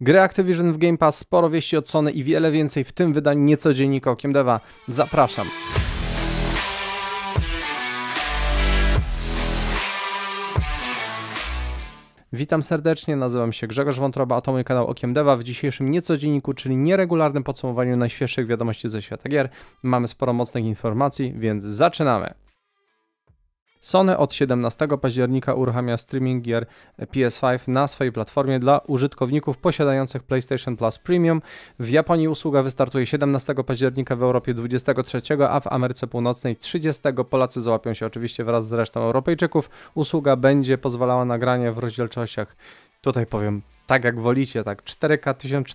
Gry Activision w Game Pass, sporo wieści od Sony i wiele więcej w tym wydaniu niecodziennika Okiem Deva. Zapraszam. Witam serdecznie, nazywam się Grzegorz Wątroba, a to mój kanał Okiem Deva. W dzisiejszym niecodzienniku, czyli nieregularnym podsumowaniu najświeższych wiadomości ze świata gier, mamy sporo mocnych informacji, więc zaczynamy. Sony od 17 października uruchamia streaming gier PS5 na swojej platformie dla użytkowników posiadających PlayStation Plus Premium. W Japonii usługa wystartuje 17 października, w Europie 23, a w Ameryce Północnej 30. Polacy załapią się oczywiście wraz z resztą Europejczyków. Usługa będzie pozwalała na granie w rozdzielczościach, tutaj powiem, tak jak wolicie, tak 4K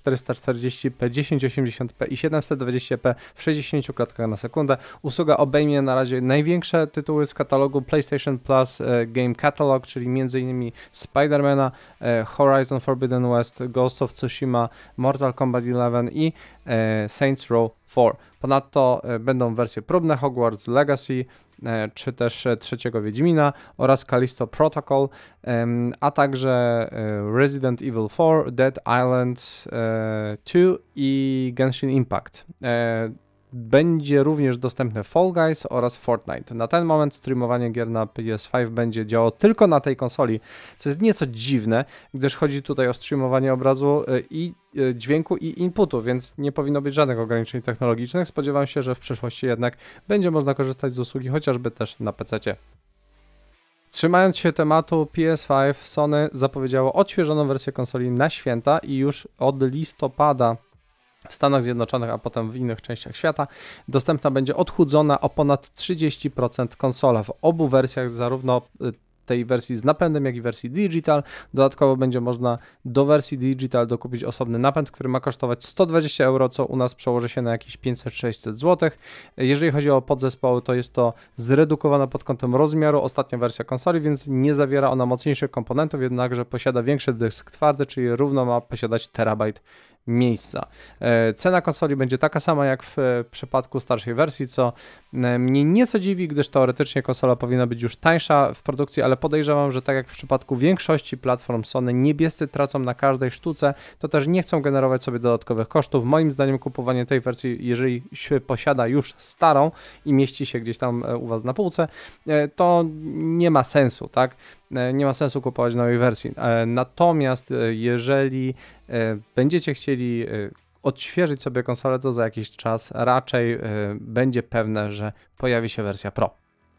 1440p, 1080p i 720p w 60 klatkach na sekundę. Usługa obejmie na razie największe tytuły z katalogu PlayStation Plus Game Catalog, czyli m.in. Spidermana, Horizon Forbidden West, Ghost of Tsushima, Mortal Kombat 11 i Saints Row 4. Ponadto będą wersje próbne Hogwarts Legacy, czy też trzeciego Wiedźmina oraz Callisto Protocol, a także Resident Evil 4, Dead Island 2 i Genshin Impact. Będzie również dostępne Fall Guys oraz Fortnite. Na ten moment streamowanie gier na PS5 będzie działało tylko na tej konsoli, co jest nieco dziwne, gdyż chodzi tutaj o streamowanie obrazu i dźwięku i inputu, więc nie powinno być żadnych ograniczeń technologicznych. Spodziewam się, że w przyszłości jednak będzie można korzystać z usługi chociażby też na PC-cie. Trzymając się tematu PS5, Sony zapowiedziało odświeżoną wersję konsoli na święta i już od listopada w Stanach Zjednoczonych, a potem w innych częściach świata dostępna będzie odchudzona o ponad 30% konsola w obu wersjach, zarówno tej wersji z napędem, jak i wersji digital. Dodatkowo będzie można do wersji digital dokupić osobny napęd, który ma kosztować 120 euro, co u nas przełoży się na jakieś 500-600 zł. Jeżeli chodzi o podzespoły, to jest to zredukowane pod kątem rozmiaru ostatnia wersja konsoli, więc nie zawiera ona mocniejszych komponentów, jednakże posiada większy dysk twardy, czyli równo ma posiadać terabajt miejsca. Cena konsoli będzie taka sama jak w przypadku starszej wersji, co mnie nieco dziwi, gdyż teoretycznie konsola powinna być już tańsza w produkcji, ale podejrzewam, że tak jak w przypadku większości platform Sony, niebiescy tracą na każdej sztuce, to też nie chcą generować sobie dodatkowych kosztów. Moim zdaniem kupowanie tej wersji, jeżeli się posiada już starą i mieści się gdzieś tam u Was na półce, to nie ma sensu, tak? Nie ma sensu kupować nowej wersji. Natomiast jeżeli będziecie chcieli odświeżyć sobie konsolę, to za jakiś czas raczej będzie pewne, że pojawi się wersja Pro.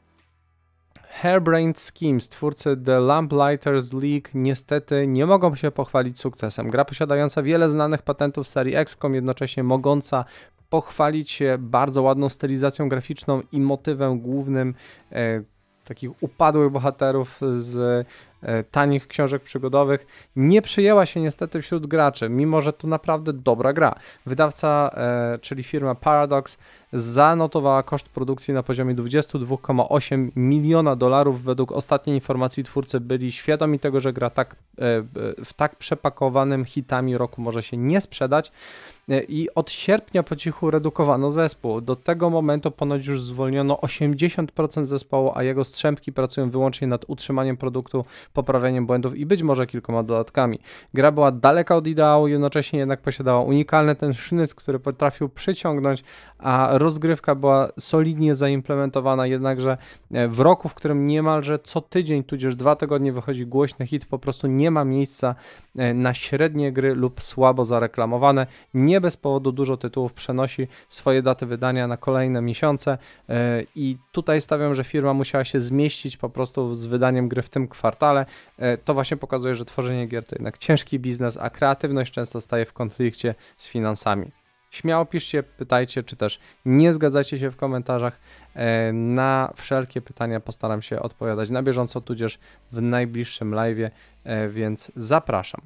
Harebrained Schemes, twórcy The Lamplighters League, niestety nie mogą się pochwalić sukcesem. Gra posiadająca wiele znanych patentów serii XCOM, jednocześnie mogąca pochwalić się bardzo ładną stylizacją graficzną i motywem głównym takich upadłych bohaterów z tanich książek przygodowych, nie przyjęła się niestety wśród graczy, mimo że to naprawdę dobra gra. Wydawca, czyli firma Paradox, zanotowała koszt produkcji na poziomie 22,8 miliona dolarów. Według ostatniej informacji twórcy byli świadomi tego, że gra w tak przepakowanym hitami roku może się nie sprzedać i od sierpnia po cichu redukowano zespół. Do tego momentu ponoć już zwolniono 80% zespołu, a jego strzępki pracują wyłącznie nad utrzymaniem produktu, poprawianiem błędów i być może kilkoma dodatkami. Gra była daleka od ideału, jednocześnie jednak posiadała unikalny ten sznyt, który potrafił przyciągnąć, a rozgrywka była solidnie zaimplementowana, jednakże w roku, w którym niemalże co tydzień, tudzież 2 tygodnie wychodzi głośny hit, po prostu nie ma miejsca na średnie gry lub słabo zareklamowane. Nie bez powodu dużo tytułów przenosi swoje daty wydania na kolejne miesiące i tutaj stawiam, że firma musiała się zmieścić po prostu z wydaniem gry w tym kwartale. To właśnie pokazuje, że tworzenie gier to jednak ciężki biznes, a kreatywność często staje w konflikcie z finansami. Śmiało piszcie, pytajcie, czy też nie zgadzacie się w komentarzach. Na wszelkie pytania postaram się odpowiadać na bieżąco, tudzież w najbliższym live'ie, więc zapraszam.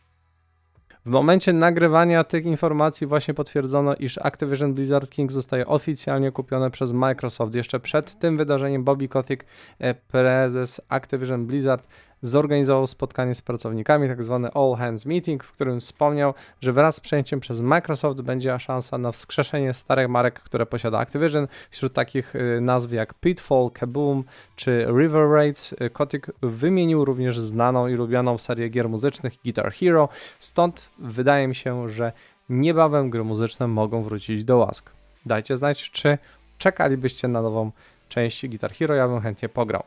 W momencie nagrywania tych informacji właśnie potwierdzono, iż Activision Blizzard King zostaje oficjalnie kupione przez Microsoft. Jeszcze przed tym wydarzeniem Bobby Kotick, prezes Activision Blizzard, zorganizował spotkanie z pracownikami, tak zwany All Hands Meeting, w którym wspomniał, że wraz z przejęciem przez Microsoft będzie szansa na wskrzeszenie starych marek, które posiada Activision. Wśród takich nazw jak Pitfall, Kaboom czy River Raids Kotick wymienił również znaną i lubianą serię gier muzycznych Guitar Hero, stąd wydaje mi się, że niebawem gry muzyczne mogą wrócić do łask. Dajcie znać, czy czekalibyście na nową część Guitar Hero, ja bym chętnie pograł.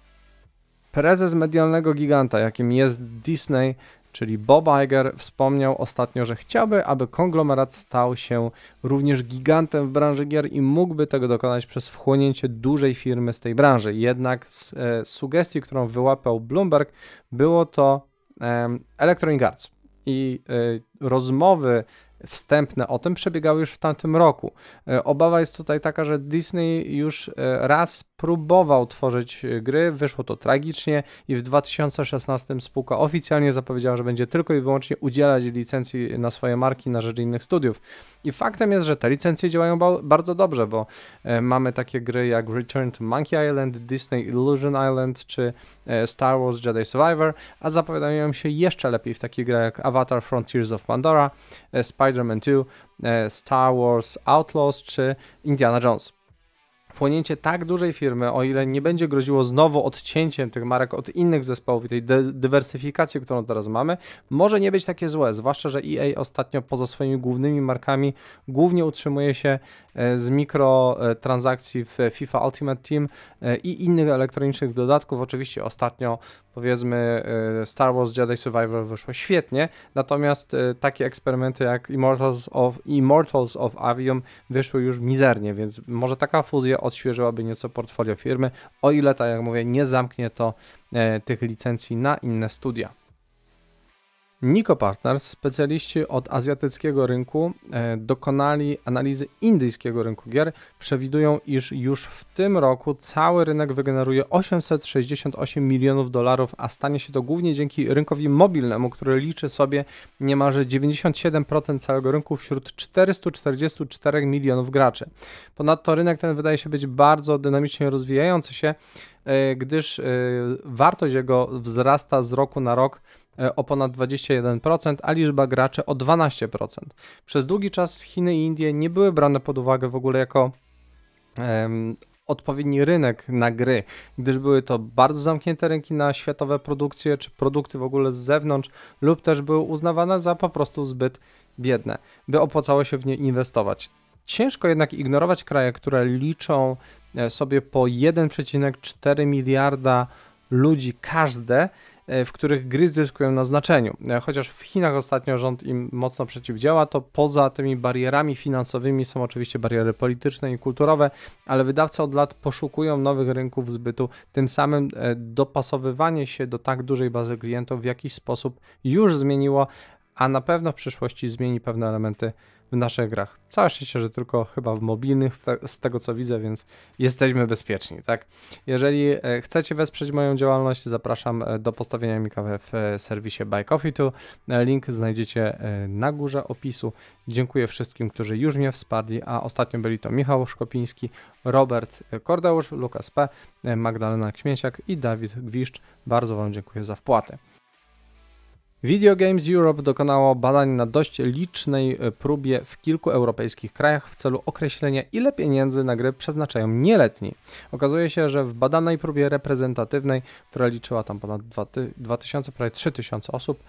Prezes medialnego giganta, jakim jest Disney, czyli Bob Iger, wspomniał ostatnio, że chciałby, aby konglomerat stał się również gigantem w branży gier i mógłby tego dokonać przez wchłonięcie dużej firmy z tej branży. Jednak z sugestii, którą wyłapał Bloomberg, było to Electronic Arts i rozmowy wstępne o tym przebiegały już w tamtym roku. Obawa jest tutaj taka, że Disney już raz próbował tworzyć gry, wyszło to tragicznie i w 2016 spółka oficjalnie zapowiedziała, że będzie tylko i wyłącznie udzielać licencji na swoje marki na rzecz innych studiów. I faktem jest, że te licencje działają bardzo dobrze, bo mamy takie gry jak Return to Monkey Island, Disney Illusion Island czy Star Wars Jedi Survivor, a zapowiadają się jeszcze lepiej w takich grach jak Avatar Frontiers of Pandora, Spider-Man 2, Star Wars Outlaws czy Indiana Jones. Wchłonięcie tak dużej firmy, o ile nie będzie groziło znowu odcięciem tych marek od innych zespołów i tej dywersyfikacji, którą teraz mamy, może nie być takie złe, zwłaszcza, że EA ostatnio poza swoimi głównymi markami głównie utrzymuje się z mikrotransakcji w FIFA Ultimate Team i innych elektronicznych dodatków. Oczywiście ostatnio, powiedzmy, Star Wars Jedi Survivor wyszło świetnie, natomiast takie eksperymenty jak Immortals of Avium wyszły już mizernie, więc może taka fuzja odświeżyłaby nieco portfolio firmy, o ile, tak jak mówię, nie zamknie to tych licencji na inne studia. Nico Partners, specjaliści od azjatyckiego rynku, dokonali analizy indyjskiego rynku gier. Przewidują, iż już w tym roku cały rynek wygeneruje 868 milionów dolarów, a stanie się to głównie dzięki rynkowi mobilnemu, który liczy sobie niemalże 97% całego rynku wśród 444 milionów graczy. Ponadto rynek ten wydaje się być bardzo dynamicznie rozwijający się, gdyż wartość jego wzrasta z roku na rok o ponad 21%, a liczba graczy o 12%. Przez długi czas Chiny i Indie nie były brane pod uwagę w ogóle jako odpowiedni rynek na gry, gdyż były to bardzo zamknięte rynki na światowe produkcje, czy produkty w ogóle z zewnątrz, lub też były uznawane za po prostu zbyt biedne, by opłacało się w nie inwestować. Ciężko jednak ignorować kraje, które liczą sobie po 1,4 miliarda ludzi każde, w których gry zyskują na znaczeniu. Chociaż w Chinach ostatnio rząd im mocno przeciwdziała, to poza tymi barierami finansowymi są oczywiście bariery polityczne i kulturowe, ale wydawcy od lat poszukują nowych rynków zbytu, tym samym dopasowywanie się do tak dużej bazy klientów w jakiś sposób już zmieniło, a na pewno w przyszłości zmieni pewne elementy w naszych grach. Całe szczęście, że tylko chyba w mobilnych, z tego co widzę, więc jesteśmy bezpieczni, tak? Jeżeli chcecie wesprzeć moją działalność, zapraszam do postawienia mi kawę w serwisie Buy Coffee To. Link znajdziecie na górze opisu. Dziękuję wszystkim, którzy już mnie wsparli, a ostatnio byli to Michał Szkopiński, Robert Kordeusz, Lukas P., Magdalena Kmieciak i Dawid Gwiszcz. Bardzo Wam dziękuję za wpłatę. Video Games Europe dokonało badań na dość licznej próbie w kilku europejskich krajach w celu określenia, ile pieniędzy na gry przeznaczają nieletni. Okazuje się, że w badanej próbie reprezentatywnej, która liczyła tam ponad 2000, prawie 3000 osób,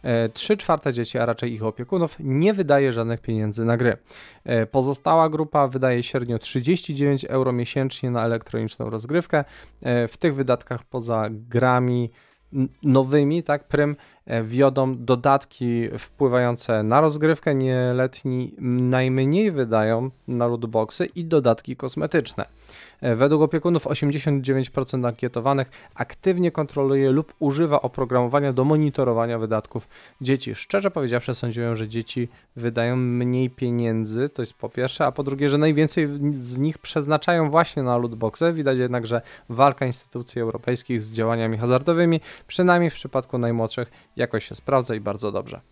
3/4 dzieci, a raczej ich opiekunów, nie wydaje żadnych pieniędzy na gry. Pozostała grupa wydaje średnio 39 euro miesięcznie na elektroniczną rozgrywkę. W tych wydatkach poza grami nowymi, tak, prym wiodą dodatki wpływające na rozgrywkę. Nieletni najmniej wydają na lootboxy i dodatki kosmetyczne. Według opiekunów 89% ankietowanych aktywnie kontroluje lub używa oprogramowania do monitorowania wydatków dzieci. Szczerze powiedziawszy, sądziłem, że dzieci wydają mniej pieniędzy, to jest po pierwsze, a po drugie, że najwięcej z nich przeznaczają właśnie na lootboxy. Widać jednak, że walka instytucji europejskich z działaniami hazardowymi, przynajmniej w przypadku najmłodszych, jakoś się sprawdza i bardzo dobrze.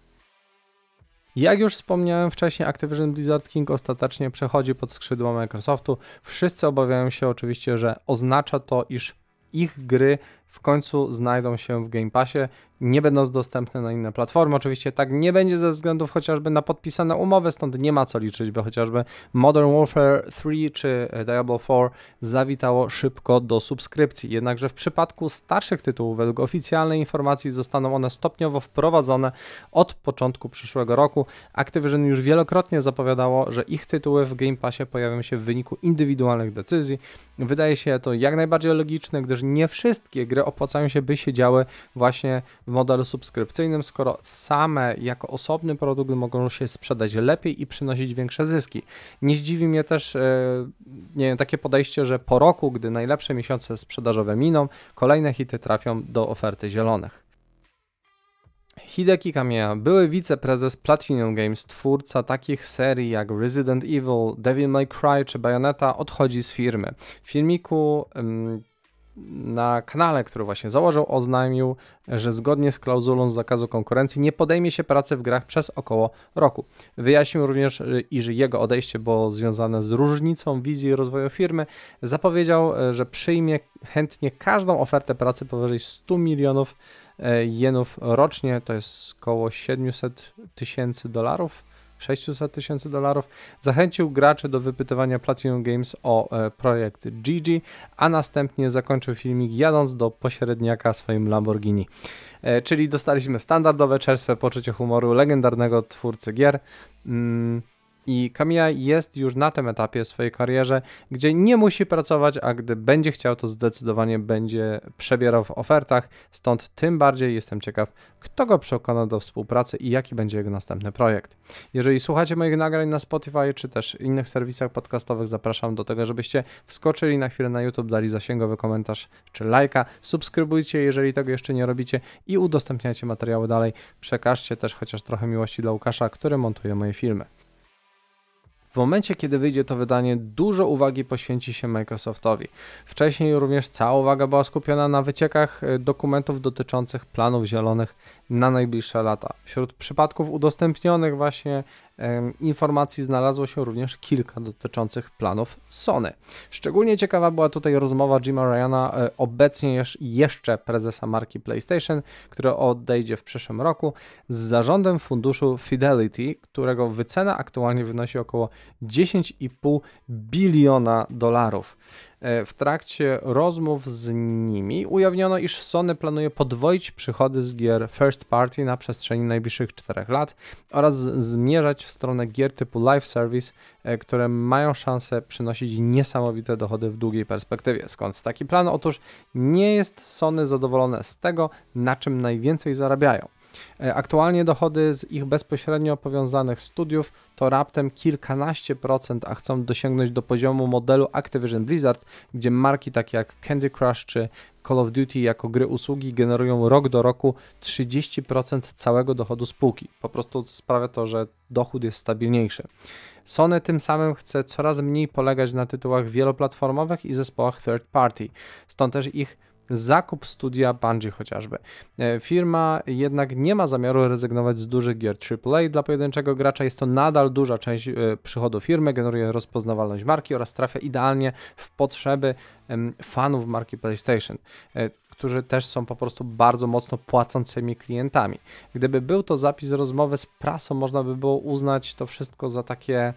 Jak już wspomniałem wcześniej, Activision Blizzard King ostatecznie przechodzi pod skrzydła Microsoftu. Wszyscy obawiają się oczywiście, że oznacza to, iż ich gry w końcu znajdą się w Game Passie, nie będąc dostępne na inne platformy. Oczywiście tak nie będzie ze względów chociażby na podpisane umowy, stąd nie ma co liczyć, bo chociażby Modern Warfare 3 czy Diablo 4 zawitało szybko do subskrypcji. Jednakże w przypadku starszych tytułów, według oficjalnej informacji, zostaną one stopniowo wprowadzone od początku przyszłego roku. Activision już wielokrotnie zapowiadało, że ich tytuły w Game Passie pojawią się w wyniku indywidualnych decyzji. Wydaje się to jak najbardziej logiczne, gdyż nie wszystkie gry opłacają się, by się działy właśnie w modelu subskrypcyjnym, skoro same jako osobny produkt mogą się sprzedać lepiej i przynosić większe zyski. Nie zdziwi mnie też nie wiem, takie podejście, że po roku, gdy najlepsze miesiące sprzedażowe miną, kolejne hity trafią do oferty zielonych. Hideki Kamiya, były wiceprezes Platinum Games, twórca takich serii jak Resident Evil, Devil May Cry czy Bayonetta, odchodzi z firmy. W filmiku na kanale, który właśnie założył, oznajmił, że zgodnie z klauzulą zakazu konkurencji nie podejmie się pracy w grach przez około roku. Wyjaśnił również, iż jego odejście było związane z różnicą wizji rozwoju firmy. Zapowiedział, że przyjmie chętnie każdą ofertę pracy powyżej 100 milionów jenów rocznie, to jest około 700 tysięcy dolarów. 600 tysięcy dolarów. Zachęcił graczy do wypytywania Platinum Games o projekt GG, a następnie zakończył filmik jadąc do pośredniaka swoim Lamborghini. Czyli dostaliśmy standardowe, czerstwe poczucie humoru legendarnego twórcy gier. I Kamiya jest już na tym etapie w swojej karierze, gdzie nie musi pracować, a gdy będzie chciał, to zdecydowanie będzie przebierał w ofertach, stąd tym bardziej jestem ciekaw, kto go przekona do współpracy i jaki będzie jego następny projekt. Jeżeli słuchacie moich nagrań na Spotify czy też innych serwisach podcastowych, zapraszam do tego, żebyście wskoczyli na chwilę na YouTube, dali zasięgowy komentarz czy lajka, subskrybujcie, jeżeli tego jeszcze nie robicie i udostępniajcie materiały dalej. Przekażcie też chociaż trochę miłości dla Łukasza, który montuje moje filmy. W momencie, kiedy wyjdzie to wydanie, dużo uwagi poświęci się Microsoftowi. Wcześniej również cała uwaga była skupiona na wyciekach dokumentów dotyczących planów zielonych na najbliższe lata. Wśród przypadków udostępnionych właśnie informacji znalazło się również kilka dotyczących planów Sony. Szczególnie ciekawa była tutaj rozmowa Jima Ryana, obecnie jeszcze prezesa marki PlayStation, który odejdzie w przyszłym roku, z zarządem funduszu Fidelity, którego wycena aktualnie wynosi około 10,5 biliona dolarów. W trakcie rozmów z nimi ujawniono, iż Sony planuje podwoić przychody z gier first party na przestrzeni najbliższych 4 lat oraz zmierzać w stronę gier typu live service, które mają szansę przynosić niesamowite dochody w długiej perspektywie. Skąd taki plan? Otóż nie jest Sony zadowolone z tego, na czym najwięcej zarabiają. Aktualnie dochody z ich bezpośrednio powiązanych studiów to raptem kilkanaście procent, a chcą dosięgnąć do poziomu modelu Activision Blizzard, gdzie marki takie jak Candy Crush czy Call of Duty jako gry usługi generują rok do roku 30% całego dochodu spółki. Po prostu sprawia to, że dochód jest stabilniejszy. Sony tym samym chce coraz mniej polegać na tytułach wieloplatformowych i zespołach third party. Stąd też ich zakup studia Bungie chociażby. Firma jednak nie ma zamiaru rezygnować z dużych gier AAA dla pojedynczego gracza. Jest to nadal duża część przychodu firmy, generuje rozpoznawalność marki oraz trafia idealnie w potrzeby fanów marki PlayStation, którzy też są po prostu bardzo mocno płacącymi klientami. Gdyby był to zapis rozmowy z prasą, można by było uznać to wszystko za takie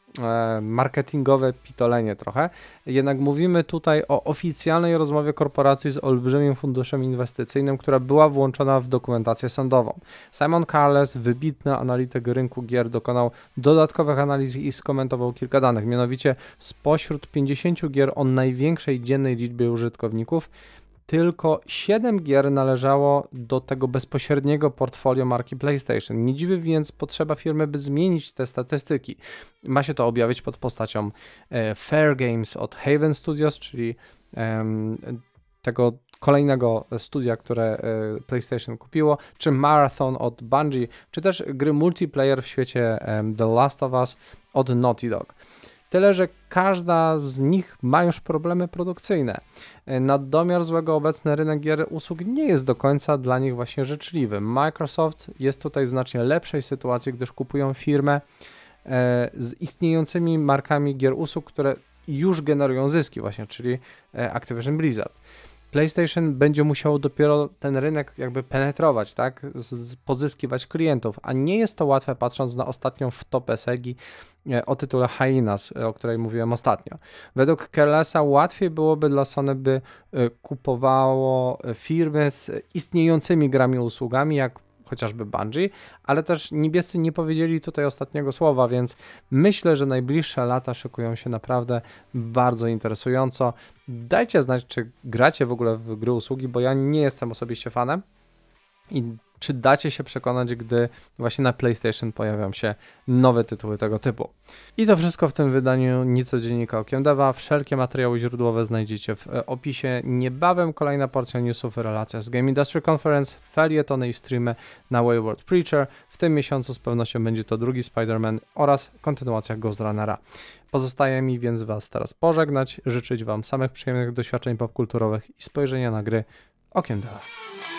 marketingowe pitolenie trochę, jednak mówimy tutaj o oficjalnej rozmowie korporacji z olbrzymim funduszem inwestycyjnym, która była włączona w dokumentację sądową. Simon Carles, wybitny analityk rynku gier, dokonał dodatkowych analiz i skomentował kilka danych, mianowicie spośród 50 gier o największej dziennej liczbie użytkowników tylko 7 gier należało do tego bezpośredniego portfolio marki PlayStation. Nie dziwi więc potrzeba firmy, by zmienić te statystyki. Ma się to objawić pod postacią Fair Games od Haven Studios, czyli tego kolejnego studia, które PlayStation kupiło, czy Marathon od Bungie, czy też gry multiplayer w świecie The Last of Us od Naughty Dog. Tyle, że każda z nich ma już problemy produkcyjne. Na domiar złego obecny rynek gier usług nie jest do końca dla nich właśnie życzliwy. Microsoft jest tutaj w znacznie lepszej sytuacji, gdyż kupują firmę z istniejącymi markami gier usług, które już generują zyski właśnie, czyli Activision Blizzard. PlayStation będzie musiało dopiero ten rynek jakby penetrować, tak? Pozyskiwać klientów, a nie jest to łatwe, patrząc na ostatnią wtopę Segi o tytule Hyenas, o której mówiłem ostatnio. Według Kellesa łatwiej byłoby dla Sony, by kupowało firmy z istniejącymi grami i usługami, jak chociażby Bungie, ale też niebiescy nie powiedzieli tutaj ostatniego słowa, więc myślę, że najbliższe lata szykują się naprawdę bardzo interesująco. Dajcie znać, czy gracie w ogóle w gry usługi, bo ja nie jestem osobiście fanem i czy dacie się przekonać, gdy właśnie na PlayStation pojawią się nowe tytuły tego typu. I to wszystko w tym wydaniu Niecodziennika Okiem Deva. Wszelkie materiały źródłowe znajdziecie w opisie. Niebawem kolejna porcja newsów, relacja z Game Industry Conference, felietony i streamy na Wayward Preacher. W tym miesiącu z pewnością będzie to drugi Spider-Man oraz kontynuacja Ghost Runnera. Pozostaje mi więc Was teraz pożegnać, życzyć Wam samych przyjemnych doświadczeń popkulturowych i spojrzenia na gry Okiem Deva.